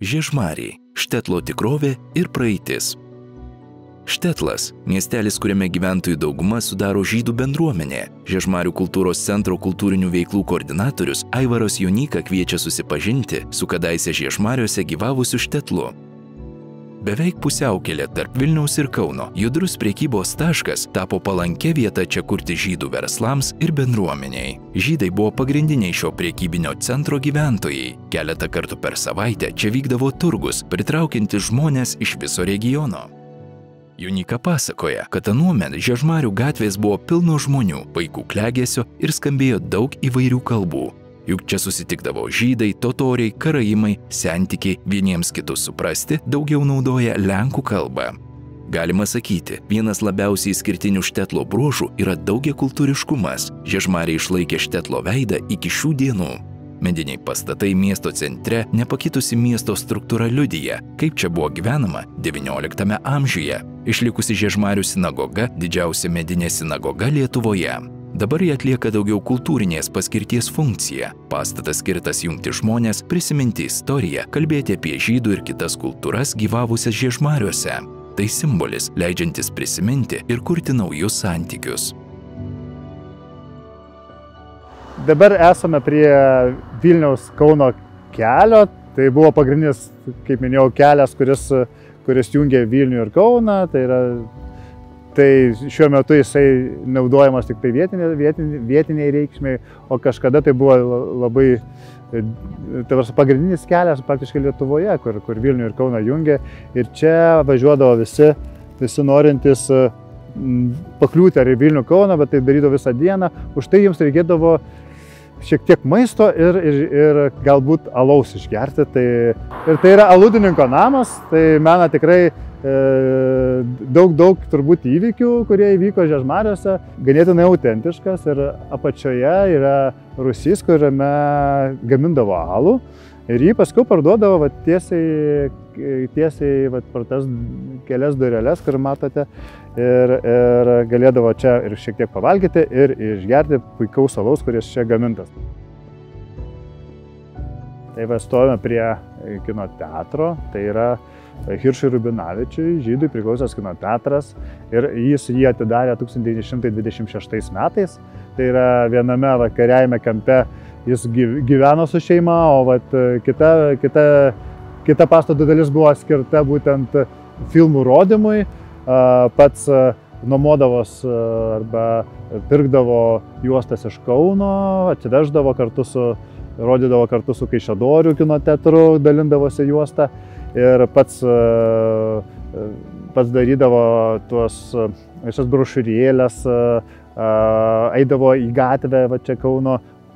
Žiežmariai – Štetlo tikrovė ir praeitis. Štetlas – miestelis, kuriame gyventojų dauguma sudaro žydų bendruomenė. Žiežmarių kultūros centro kultūrinių veiklų koordinatorius Aivaras Jonyka kviečia susipažinti su kadaise Žiežmariuose gyvavusiu Štetlu. Beveik pusiaukelė tarp Vilniaus ir Kauno, judrus prekybos taškas tapo palankia vieta čia kurti žydų verslams ir bendruomeniai. Žydai buvo pagrindiniai šio prekybinio centro gyventojai. Keletą kartų per savaitę čia vykdavo turgus, pritraukiantis žmonės iš viso regiono. Jonyka pasakoja, kad anuomet Žiežmarių gatvės buvo pilno žmonių, vaikų klegesio ir skambėjo daug įvairių kalbų. Juk čia susitikdavo žydai, totoriai, karaimai, sentikiai, vieniems kitus suprasti daugiau naudoja lenkų kalbą. Galima sakyti, vienas labiausiai išskirtinių Štetlo bruožų yra daugiakultūriškumas. Žiežmariai išlaikė Štetlo veidą iki šių dienų. Mediniai pastatai miesto centre, nepakitusi miesto struktūra liudija, kaip čia buvo gyvenama XIX amžiuje. Išlikusi Žiežmarių sinagoga, didžiausia medinė sinagoga Lietuvoje. Dabar jie atlieka daugiau kultūrinės paskirties funkciją. Pastatas skirtas jungti žmonės, prisiminti istoriją, kalbėti apie žydų ir kitas kultūras gyvavusias Žiežmariuose. Tai simbolis, leidžiantis prisiminti ir kurti naujus santykius. Dabar esame prie Vilniaus-Kauno kelio. Tai buvo pagrindinis, kaip minėjau, kelias, kuris jungia Vilnių ir Kauną. Tai šiuo metu jisai naudojamas tik tai vietiniai reikšmiai, o kažkada tai buvo labai pagrindinis kelias praktiškai Lietuvoje, kur Vilnių ir Kauną jungia. Ir čia važiuodavo visi norintys pakliūti ar į Vilnių Kauną, bet tai darydavo visą dieną. Už tai jums reikėdavo šiek tiek maisto ir galbūt alaus išgerti. Ir tai yra aludininko namas, tai mena tikrai daug turbūt įvykių, kurie įvyko Žiežmariuose, ganėtinai autentiškas ir apačioje yra rūsys, kuriame gamindavo alų ir jį paskui parduodavo tiesiai per tas kelias dureles, kur matote, ir galėdavo čia ir šiek tiek pavalgyti ir išgerti puikaus alaus, kuris čia gamintas. Tai va, stovime prie kino teatro, tai yra Hiršui Rubinavičiui, žydui priklausęs kino teatras, ir jis jį atidarė 1926 metais. Tai yra viename vakariajame kampe jis gyveno su šeima, o kita pastato dalis buvo skirta būtent filmų rodymui. Pats nuomodavos arba pirkdavo juostas iš Kauno, atsiveždavo rodydavo kartu su Kaišiadorių kino teatru, dalindavosi juostą. Ir pats darydavo visas brošiūrėles, eidavo į gatvę, čia Kauno,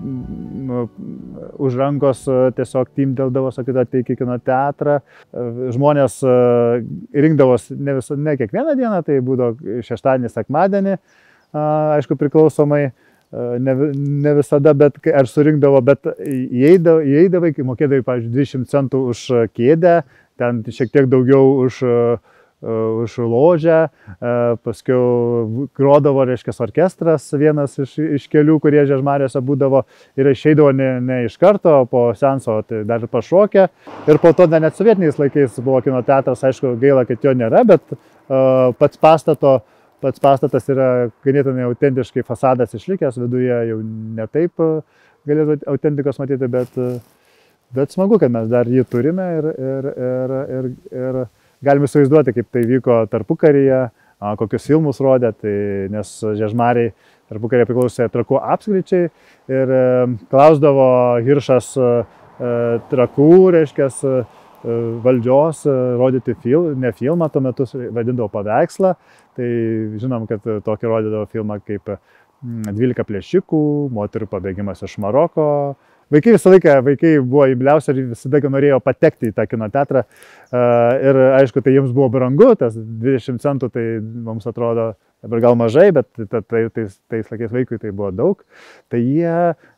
už rankos tiesiog timdeldavo, sakydavo, ateik į kino teatrą. Žmonės rinkdavosi ne kiekvieną dieną, tai būdavo šeštadienį, sekmadienį, aišku, priklausomai. Ne visada, bet ar surinkdavo, bet įeidavai, kai mokėdavai, pavyzdžiui, 20 centų už kėdę, ten šiek tiek daugiau už ložę, paskiau grodavo, reiškia, orkestras, vienas iš kelių, kurie Žiežmariuose būdavo, ir išeidavo ne iš karto, po seanso tai dar pašokę. Ir po to net sovietiniais laikais buvo kino teatras, aišku, gaila, kad jo nėra, bet pats pastatas yra ganėtinai autentiškai fasadas išlikęs, viduje jau ne taip galėtų autentikos matyti, bet smagu, kad mes dar jį turime ir galime įsivaizduoti, kaip tai vyko tarpukaryje, kokius filmus rodė, nes Žiežmariai tarpukaryje priklausė Trakų apskričiai ir klausdavo Hiršas Trakų, reiškia, valdžios rodyti ne filmą, tuo metu vadindavo paveikslą. Tai žinom, kad tokį rodydavo filmą kaip 12 plėšikų, moterų pabėgimas iš Maroko. Vaikai visą laiką buvo įbliausia ir visada norėjo patekti į tą kino teatrą. Ir aišku, tai jiems buvo brangu, tas 20 centų, tai mums atrodo dabar gal mažai, bet tais laikais vaikui tai buvo daug. Tai jie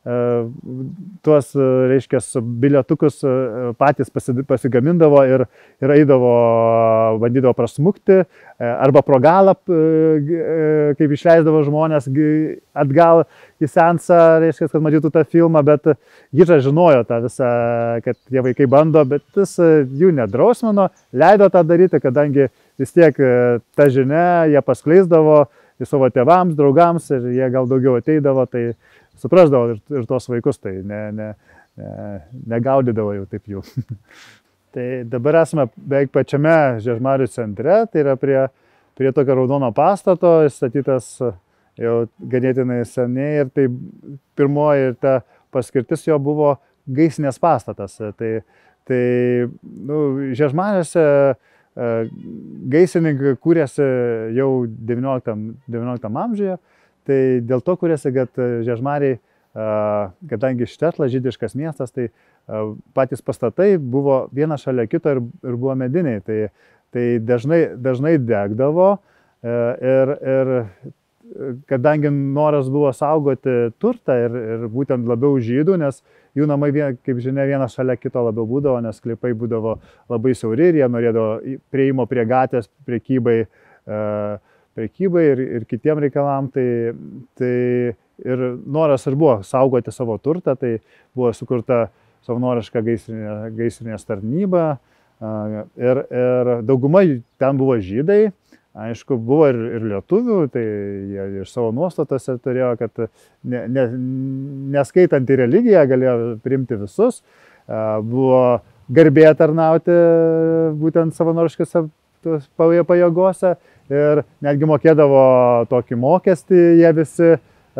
tuos, reiškia, bilietukus patys pasigamindavo ir eidavo, bandydavo prasmukti, arba pro galą, kaip išleisdavo žmonės atgal į seansą, reiškia, kad matytų tą filmą, bet Gižas žinojo tą visą, kad tie vaikai bando, bet jis jų nedrausmino, leido tą daryti, kadangi vis tiek ta žinia jie paskleisdavo į savo tėvams, draugams ir jie gal daugiau ateidavo, tai suprasdavo ir tos vaikus, tai negaudydavo jau taip jų. Tai dabar esame beveik pačiame Žiežmarių centre, tai yra prie tokio raudono pastato, statytas jau ganėtinai seniai ir tai pirmoji ta paskirtis jo buvo gaisrinės pastatas. Tai Žiežmariuose gaisrininkai kūrėsi jau 19 amžiuje, tai dėl to kūrėsi, kad Žiežmariai, kadangi Štetlas žydiškas miestas, tai patys pastatai buvo vienas šalia kito ir buvo mediniai, tai dažnai degdavo ir kadangi noras buvo saugoti turtą ir būtent labiau žydų, nes jų namai, kaip žinia, vienas šalia kito labiau būdavo, nes sklypai būdavo labai siauri ir jie norėdavo prieimo prie gatvės prekybai ir kitiem reikalam, tai ir noras ir buvo saugoti savo turtą, tai buvo sukurta savanoriška gaisrinės tarnyba ir dauguma ten buvo žydai. Aišku, buvo ir lietuvių, tai jie iš savo nuostatose turėjo, kad neskaitant į religiją galėjo priimti visus. Buvo garbė tarnauti būtent savanoriškose pajėgose ir netgi mokėdavo tokį mokestį jie visi,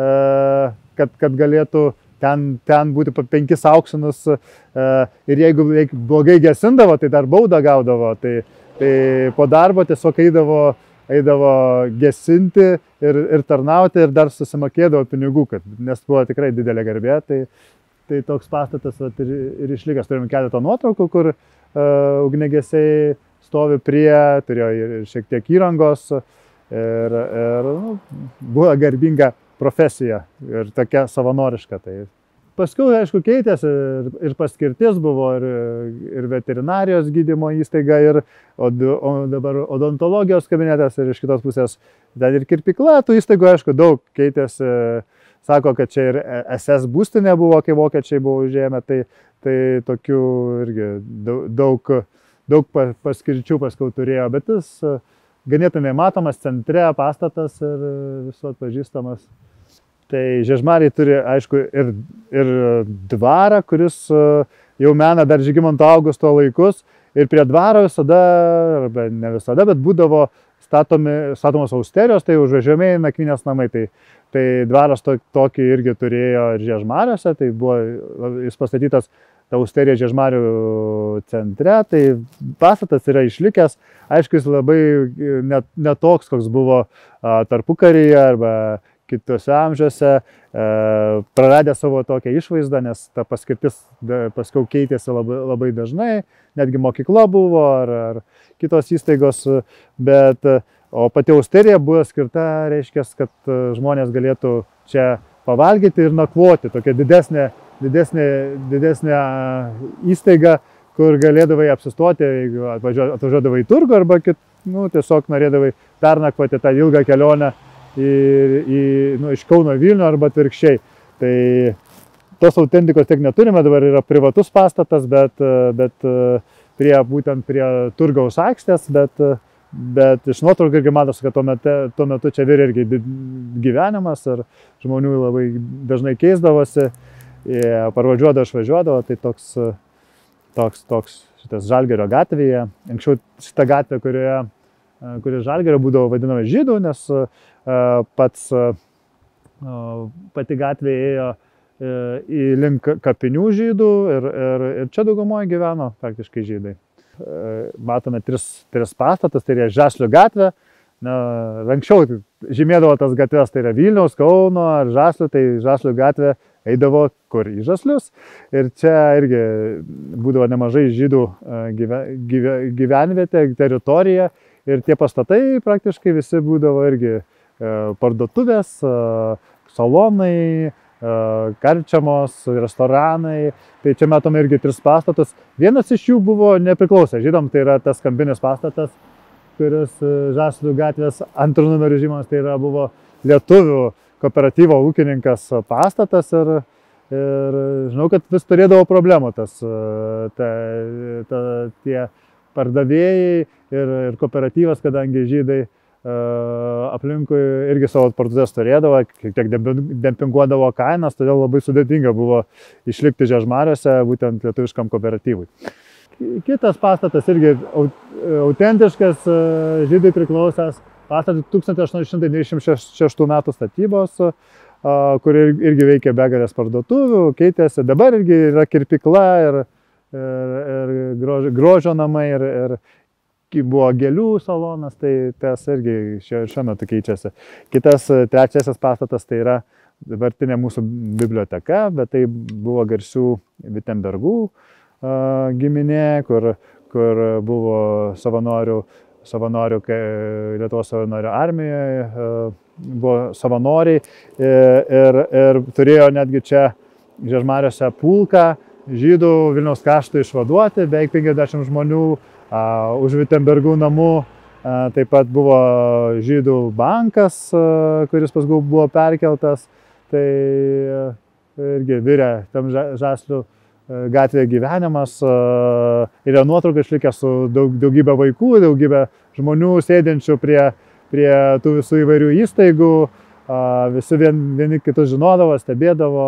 kad galėtų ten būti 5 auksinus ir jeigu blogai gesindavo, tai dar baudą gaudavo. Tai po darbo tiesiog eidavo gesinti ir tarnauti ir dar susimokėdavo pinigų, nes buvo tikrai didelė garbė. Tai toks pastatas ir išlikęs. Turime keletą nuotraukų, kur ugniagesiai stovi turėjo ir šiek tiek įrangos ir buvo garbinga profesija ir tokia savanoriška. Paskui, aišku, keitėsi ir paskirtis buvo ir veterinarijos gydymo įstaiga, o dabar odontologijos kabinetas ir iš kitos pusės dar ir kirpykla. Tų įstaigų, aišku, daug keitėsi. Sako, kad čia ir SS būstinė buvo, kai vokiečiai buvo užėmę, tai tokių irgi daug paskirčių paskui turėjo, bet jis ganėtinai matomas centre pastatas ir visų atpažįstamas. Tai Žiežmariai turi, aišku, ir dvarą, kuris jau mena dar Žygimanto Augusto laikus. Ir prie dvaro visada, arba ne visada, bet būdavo statomos austerijos, tai užvažiuojamieji nakvynės namai. Tai dvaras tokį irgi turėjo ir Žiežmariuose, tai buvo jis pastatytas ta austerija Žiežmarių centre. Tai pastatas yra išlikęs, aišku, jis labai netoks, koks buvo tarpukaryje arba kitose amžiuose, praradę savo tokią išvaizdą, nes ta paskirtis paskui keitėsi labai dažnai, netgi mokykla buvo ar kitos įstaigos, o pati austerija buvo skirta, reiškia, kad žmonės galėtų čia pavalgyti ir nakvoti, tokia didesnė įstaiga, kur galėdavai apsistoti, jeigu atvažiuodavai į turgų arba tiesiog norėdavai pernakvoti tą ilgą kelionę iš Kauno Vilnių arba atvirkščiai. Tai tos autentikos tiek neturime, dabar yra privatus pastatas, bet būtent prie turgaus aikštės, bet iš nuotraukų irgi matosi, kad tuo metu čia virė irgi gyvenimas ir žmonių labai dažnai keisdavosi, parvažiuodavo, išvažiuodavo, tai toks šitas Žalgirio gatvėje. Anksčiau šita gatvė, kuri Žalgirio būdavo vadinama žydų, nes pati gatvė ėjo į link kapinių žydų ir čia daugumoje gyveno praktiškai žydai. Matome tris pastatus, tai yra Žaslių gatvė. Anksčiau žymėdavo tas gatves, tai yra Vilniaus, Kauno ar Žaslių, tai Žaslių gatvė eidavo kur į Žaslius. Ir čia irgi būdavo nemažai žydų gyvenvietė, teritorija. Ir tie pastatai praktiškai visi būdavo irgi parduotuvės, salonai, karčiamos, restoranai. Tai čia matome irgi 3 pastatus. Vienas iš jų buvo nepriklausę žydam, tai yra tas kampinis pastatas, kuris Žaslių gatvės 2 numeriu žymas, tai yra buvo lietuvių kooperatyvo ūkininkas pastatas ir žinau, kad vis turėdavo problemų tie pardavėjai ir kooperatyvas, kadangi žydai aplinkui irgi savo parduotuvės turėdavo, kiek dempinguodavo kainas, todėl labai sudėtinga buvo išlikti Žiežmariuose būtent lietuviškam kooperatyvui. Kitas pastatas irgi autentiškas, žydai priklausęs, pastatas 1896 metų statybos, kur irgi veikia begalės parduotuvių, keitėsi, dabar irgi yra kirpykla ir grožio namai ir buvo gėlių salonas, tai tas irgi šiuo metu keičiasi. Kitas, trečiasis pastatas, tai yra dabartinė mūsų biblioteka, bet tai buvo garsių Vitembergų giminė, kur buvo savanorių Lietuvos savanorių armijoje, buvo savanoriai ir turėjo netgi čia Žiežmariuose pulką žydų Vilniaus kraštui išvaduoti, beveik 50 žmonių. Už Vitembergų namų taip pat buvo žydų bankas, kuris paskui buvo perkeltas, tai irgi virė tam Žaslių gatvėje gyvenimas. Yra nuotrauka išlikę su daugybė vaikų, daugybė žmonių sėdinčių prie tų visų įvairių įstaigų, visi vieni kitus žinodavo, stebėdavo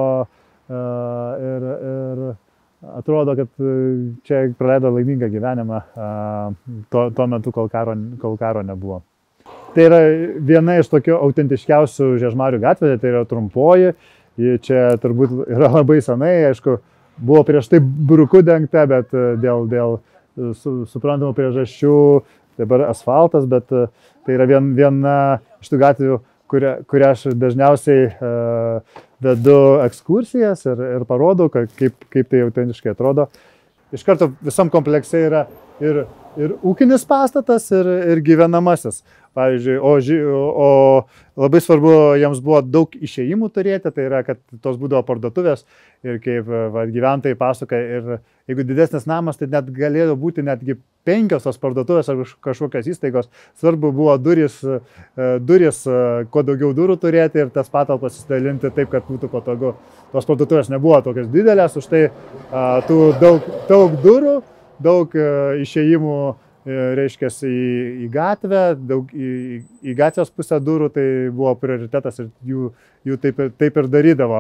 ir atrodo, kad čia praleido laimingą gyvenimą tuo metu, kol karo nebuvo. Tai yra viena iš tokių autentiškiausių Žiežmarių gatvėje, tai yra trumpoji. Ji čia turbūt yra labai senai, aišku, buvo prieš tai bruku dengta, bet dėl suprantamų priežasčių dabar asfaltas, bet tai yra viena iš tų gatvių, kurią aš dažniausiai vedu ekskursijas ir parodau, kaip tai autentiškai atrodo. Iš karto visam komplekse yra ir ūkinis pastatas, ir gyvenamasis. Pavyzdžiui, o labai svarbu jiems buvo daug išėjimų turėti, tai yra, kad tos būdavo parduotuvės ir kaip gyventojai pasakoja, ir jeigu didesnis namas, tai net galėjo būti netgi 5 tos parduotuvės ar kažkokios įstaigos. Svarbu buvo duris, kuo daugiau durų turėti ir tas patalpas įsidalinti taip, kad būtų patogu. Tos parduotuvės nebuvo tokios didelės, už tai tų daug durų, daug išėjimų reiškia į gatvę, į gatvės pusę durų, tai buvo prioritetas ir jų taip ir darydavo.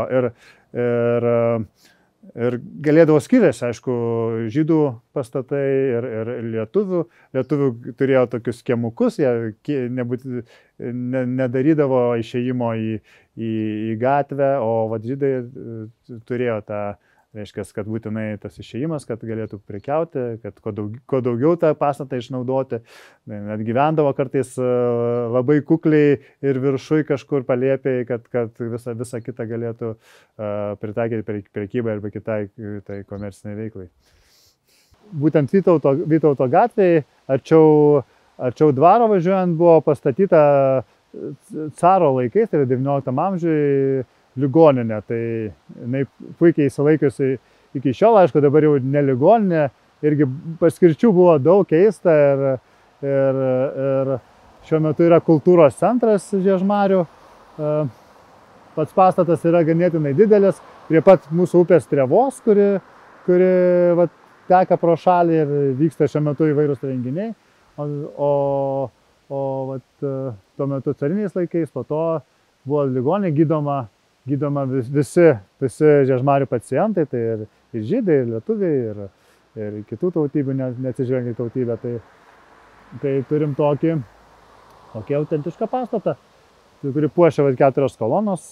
Ir galėdavo skiriasi, aišku, žydų pastatai ir lietuvių. Lietuvių turėjo tokius kiemukus, jie nedarydavo išėjimo į gatvę, o žydai turėjo tą, reiškia, kad būtinai tas išėjimas, kad galėtų prekiauti, kad kuo daugiau tą pastatą išnaudoti. Net gyvendavo kartais labai kukliai ir viršui kažkur palėpiai, kad visą kitą galėtų pritaikyti prekybai arba kitai tai komerciniai veiklai. Būtent Vytauto gatvėje, arčiau dvaro važiuojant, buvo pastatyta caro laikais, tai yra 19 amžiuje, ligoninė, tai jinai puikiai įsilaikiusi iki šiol, aišku, dabar jau ne ligoninė, irgi paskirčių buvo daug keista ir šiuo metu yra kultūros centras Žiežmarių. Pats pastatas yra ganėtinai didelis, prie pat mūsų upės Trevos, kuri teka pro šalį ir vyksta šiuo metu įvairūs renginiai, o tuo metu cariniais laikais, po to buvo ligoninė gydoma visi Žiežmarių pacientai, tai ir žydai, ir lietuviai, ir kitų tautybių, neatsižvelgiant į tautybę. Tai turim tokį autentišką pastatą, kurį puošia 4 kolonos.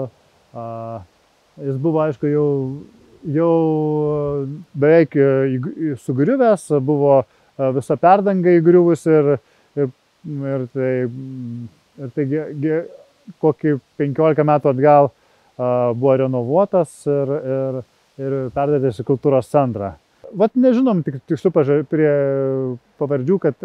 Jis buvo, aišku, jau beveik sugriuvęs, buvo visa perdanga įgriuvusi ir tai kokį 15 metų atgal buvo renovuotas ir perdarytas į kultūros centrą. Nežinom tikslių prie pavardžių, kad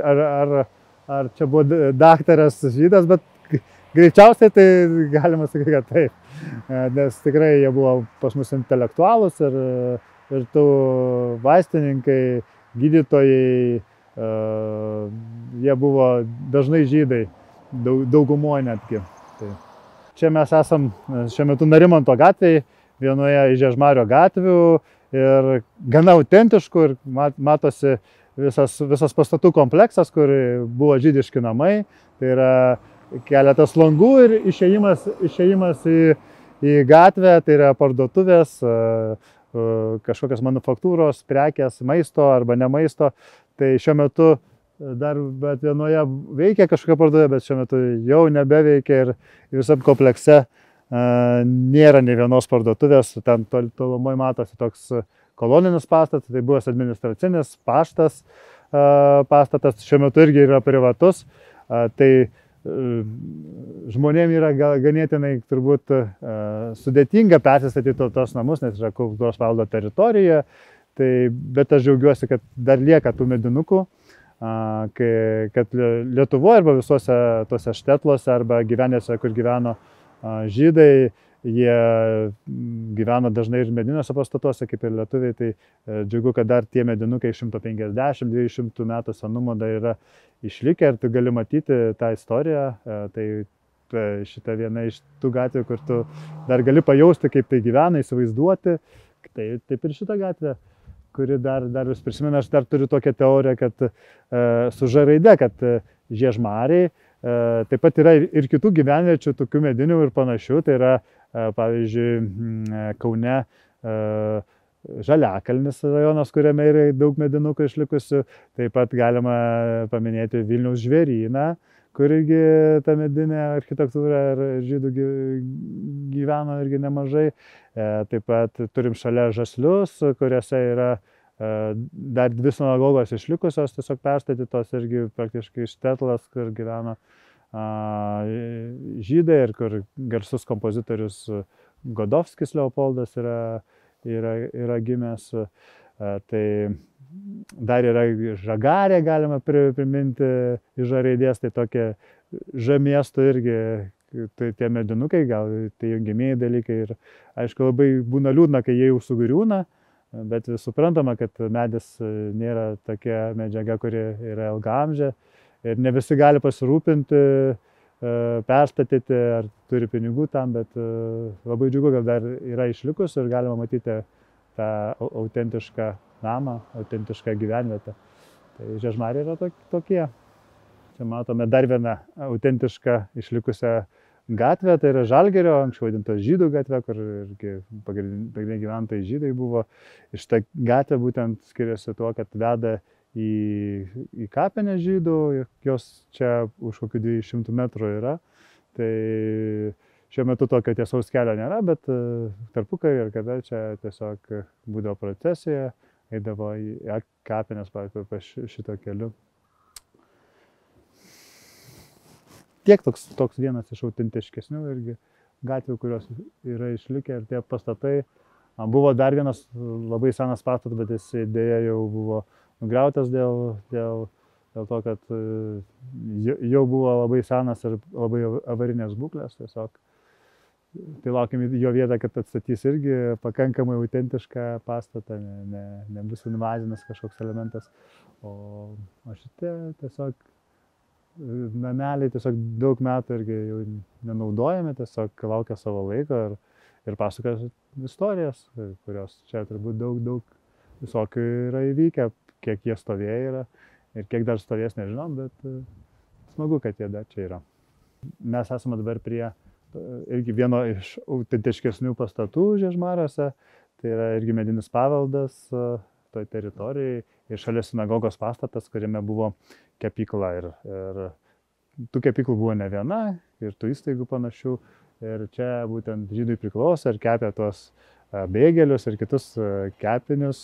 ar čia buvo daktaras žydas, bet greičiausiai tai galima sakyti, kad taip. nes tikrai jie buvo pas mus intelektualūs ir tų vaistininkai, gydytojai, jie buvo dažnai žydai, daugumoje netgi. Tai. Čia mes esam šiuo metu Narimanto gatvėje, vienoje iš Žiežmario gatvių ir gana autentiškų ir matosi visas pastatų kompleksas, kur buvo žydiški namai, tai yra keletas langų ir išėjimas į gatvę, tai yra parduotuvės, kažkokios manufaktūros, prekės, maisto arba ne maisto. Tai šiuo metu dar vienoje veikia kažkokia parduotuvė, bet šiuo metu jau nebeveikia ir visam komplekse nėra nei vienos parduotuvės. Ten tolumoje matosi toks koloninis pastatas, tai buvęs administracinis paštas pastatas, šiuo metu irgi yra privatus. Tai žmonėms yra ganėtinai turbūt sudėtinga persistatyti tos namus, nes yra kultūros paveldo teritorija, bet aš džiaugiuosi, kad dar lieka tų medinukų, kad Lietuvoje arba visuose tose štetluose arba gyvenvietėse, kur gyveno žydai, jie gyveno dažnai ir mediniuose pastatuose, kaip ir lietuviai, tai džiugu, kad dar tie medinukai 150-200 metų senumo dar yra išlikę ir tu gali matyti tą istoriją. Tai šita viena iš tų gatvių, kur tu dar gali pajausti, kaip tai gyvena, įsivaizduoti. Tai taip ir šita gatvė, kuri dar vis prisimena, aš dar turiu tokią teoriją, kad su Ž raide, kad Žiežmariai, taip pat yra ir kitų gyvenviečių, tokių medinių ir panašių, tai yra pavyzdžiui Kaune Žaliakalnis rajonas, kuriame yra daug medinukų išlikusių, taip pat galima paminėti Vilniaus žvėryną, kur irgi ta medinė architektūra ir žydų gyveno irgi nemažai. Taip pat turim šalia Žaslius, kuriuose yra dar 2 sinagogos išlikusios, tiesiog perstatytos irgi praktiškai štetlas, kur gyveno žydai ir kur garsus kompozitorius Godovskis Leopoldas yra gimęs. Tai dar yra Žagarė, galima priminti iš Ž raidės, tai tokie Ž miesto irgi tai tie medinukai, gal tai jungiamieji dalykai ir aišku labai būna liūdna, kai jie jau sugriūna, bet suprantama, kad medis nėra tokia medžiaga, kuri yra ilgaamžė ir ne visi gali pasirūpinti, perstatyti ar turi pinigų tam, bet labai džiugu, kad dar yra išlikus ir galima matyti tą autentišką namą, autentišką gyvenvietę. Tai Žiežmariai yra tokie. Čia matome dar vieną autentišką išlikusią gatvę, tai yra Žalgirio, anksčiau vadinta Žydų gatvė, kur pagrindiniai gyventojai žydai buvo. Ir šitą gatvę būtent skiriasi tuo, kad veda į kapinę žydų, jos čia už kokių 200 metrų yra. Tai šiuo metu tokio tiesaus kelio nėra, bet tarpukarį ir kada čia tiesiog būdavo procesija, eidavo į kapines šito keliu. Tiek toks vienas iš autentiškesnių irgi gatvių, kurios yra išlikę ir tie pastatai. Buvo dar vienas labai senas pastatas, bet jis dėja jau buvo nugriautas dėl to, kad jau buvo labai senas ir labai avarinės būklės. Tiesiog tai laukiam jo vietą, kad atstatys irgi pakankamai autentišką pastatą, nebus invazinis kažkoks elementas. O šitie tiesiog nameliai tiesiog daug metų irgi jau nenaudojami, tiesiog laukia savo laiko ir pasakoja istorijas, kurios čia turbūt daug visokių yra įvykę, kiek jie stovėjo yra ir kiek dar stovės nežinom, bet smagu, kad jie dar čia yra. Mes esame dabar prie irgi vieno iš autentiškesnių pastatų Žiežmariuose, tai yra irgi medinis paveldas toj teritorijai ir šalia sinagogos pastatas, kuriame buvo kepykla ir tų kepyklų buvo ne viena ir tų įstaigų panašių ir čia būtent žydai priklauso ir kepė tuos bėgelius ir kitus kepinius,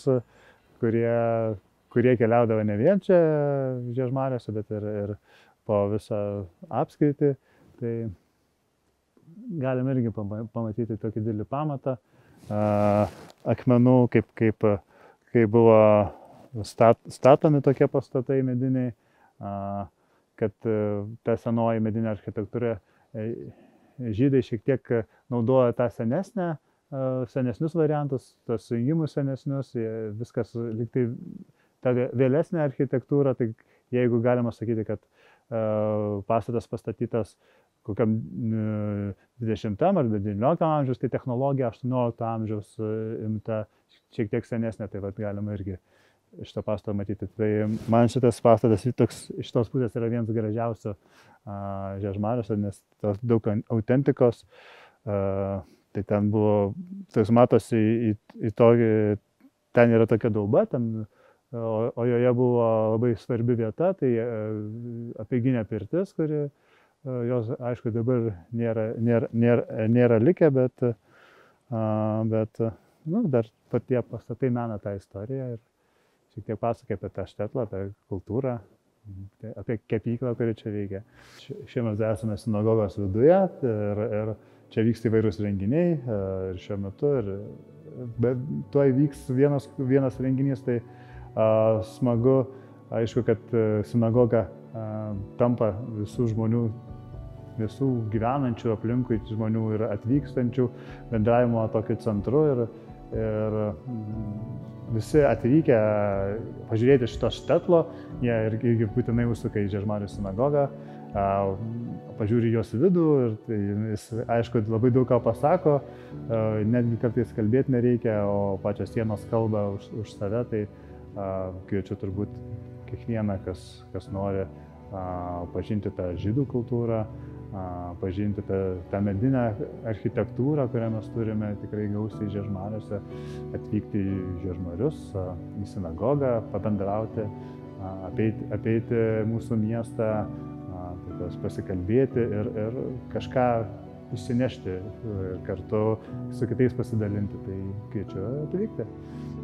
kurie keliaudavo ne vien čia Žiežmariuose, bet ir po visą apskritį. Tai galim irgi pamatyti tokį didelį pamatą akmenų, kaip buvo statomi tokie pastatai mediniai, kad ta senoji medinė architektūra žydai šiek tiek naudoja tą senesnius variantus, tos sujungimus senesnius, viskas liktai ta vėlesnė architektūra, tai jeigu galima sakyti, kad pastatas pastatytas kokiam 20 ar 19 amžiaus, tai technologija 18 amžiaus imta šiek tiek senesnė, tai galima irgi šitą pastatą matyti. Tai man šitas pastatas iš tos pusės yra vienas gražiausių Žiežmariuose, nes daug autentikos. Tai ten buvo, tai matosi į tokį, ten yra tokia dauba, o joje buvo labai svarbi vieta, tai apeiginė pirtis, kuri jos, aišku, dabar nėra likę, bet dar patie pastatai mena tą istoriją ir šiek tiek pasakoja apie tą Štetlą, apie kultūrą, apie kepyklą, kuri čia veikia. Šiemet esame sinagogos viduje ir čia vyksta įvairūs renginiai ir šiuo metu, bet tuoj vyks vienas renginys, tai smagu, aišku, kad sinagoga tampa visų žmonių, visų gyvenančių aplinkui žmonių ir atvykstančių bendravimo tokiu centru ir visi atvykę pažiūrėti šito Štetlo, jie irgi būtinai užsuka į Žiežmarių sinagogą, pažiūri jos vidų ir tai jis, aišku, labai daug ką pasako, netgi kartais kalbėti nereikia, o pačios sienos kalba už save, tai kviečiu turbūt kiekvieną, kas nori pažinti tą žydų kultūrą, pažinti tą medinę architektūrą, kurią mes turime tikrai gausiai Žiežmariuose, atvykti į Žiežmarius, į sinagogą, pabendrauti, apeiti mūsų miestą, pasikalbėti ir kažką išsinešti kartu su kitais pasidalinti. Tai kviečiu atvykti.